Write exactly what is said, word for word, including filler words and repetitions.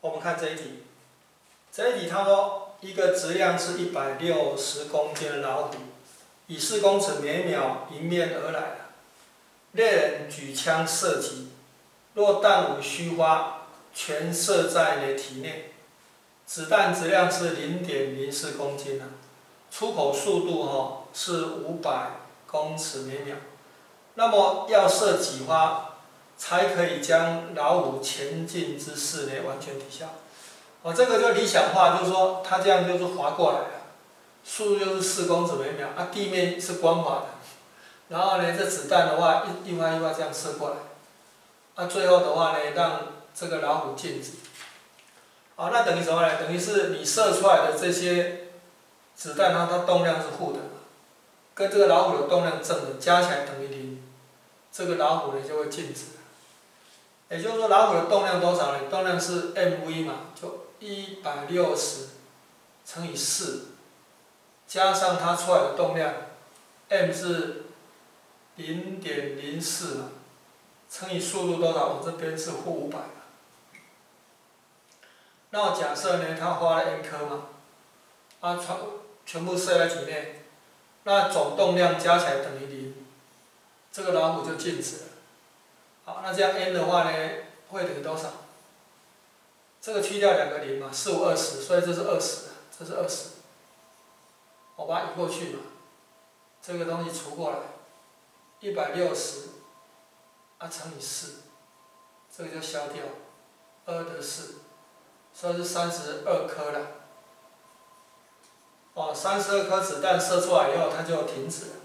我们看这一题，这一题他说一个质量是一百六十公斤的老虎，以四公尺每秒迎面而来，猎人举枪射击，若弹无虚发，全射在你的体内，子弹质量是零点零四公斤啊，出口速度哈是五百公尺每秒，那么要射几发？ 才可以将老虎前进之势呢完全抵消。哦，这个就理想化，就是说它这样就是滑过来了，速度就是四公尺每秒，啊，地面是光滑的，然后呢，这子弹的话一一发一发这样射过来，啊，最后的话呢，让这个老虎静止。啊，那等于什么呢？等于是你射出来的这些子弹它它动量是负的，跟这个老虎的动量正的，加起来等于零，这个老虎呢就会静止。 也就是说，老虎的动量多少呢？动量是 mv 嘛，就一百六十乘以四，加上它出来的动量 m 是零点零四嘛，乘以速度多少？我这边是负五百嘛。那我假设呢，它花了 n 颗嘛，啊全全部射在体内，那总动量加起来等于零，这个老虎就静止了。 好，那这样 n 的话呢，会等于多少？这个去掉两个零嘛，四五二十，所以这是二十，这是二十。我把它移过去嘛，这个东西除过来，一百六十，啊乘以四，这个就消掉，二得四，所以是三十二颗了。哦，三十二颗子弹射出来以后，它就停止了。